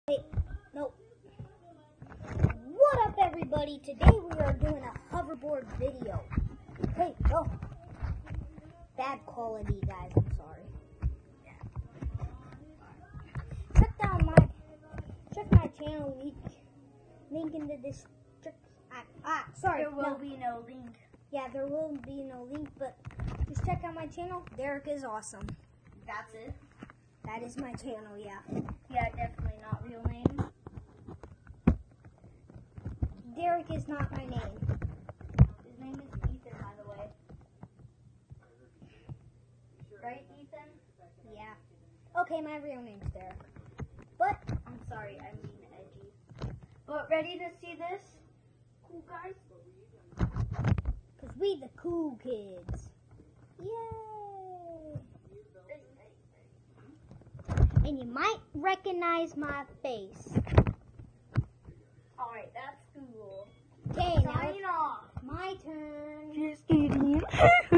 Wait, no. What up, everybody? Today we are doing a hoverboard video. Hey, go. Bad quality, guys. I'm sorry. Check my channel. Link in the description. Sorry. There will be no link. Yeah, there will be no link, but just check out my channel. Derek is awesome. That's it. That is my channel. Yeah. Yeah, definitely not real name. Derek is not my name. His name is Ethan, by the way. Right, Ethan? Yeah. Okay, my real name's Derek. But I'm sorry, I'm being edgy. But ready to see this? Cool guys? because we the cool kids. Yay! And you might recognize my face. Alright, that's cool. Okay, now Sign it's off. my turn. Just kidding.